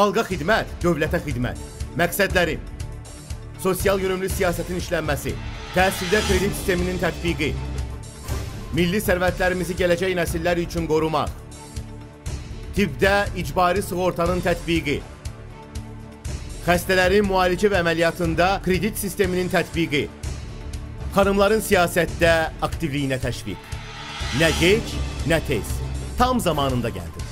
Xalqa xidmət, dövlətə xidmət. Məqsədləri: sosial yönümlü siyasətin işlənməsi, təhsildə kredit sisteminin tətbiqi, milli sərvətlərimizi gələcək nəsillər üçün qorumaq, tibbdə icbari sığortanın tətbiqi, xəstələrin müalicə və əməliyyatında kredit sisteminin tətbiqi, xanımların siyasətdə aktivliyinə təşviq. Nə gec, nə tez, tam zamanında gəldi.